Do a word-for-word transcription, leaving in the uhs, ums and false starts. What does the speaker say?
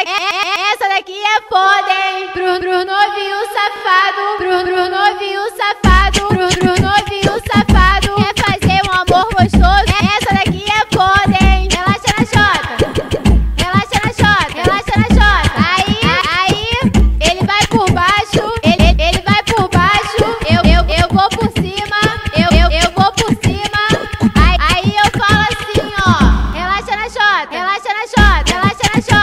essa daqui é foda, hein? Pro, pro novinho safado, pro, pro novinho safado, pro, pro novinho safado. Quer fazer um amor gostoso? Essa daqui é foda, hein? Relaxa na chota, relaxa na chota, relaxa na chota. Aí, aí, ele vai por baixo, ele, ele vai por baixo. Eu, eu, eu vou por cima, eu, eu, eu vou por cima. Aí, aí eu falo assim, ó, relaxa na chota, relaxa na chota, relaxa na chota.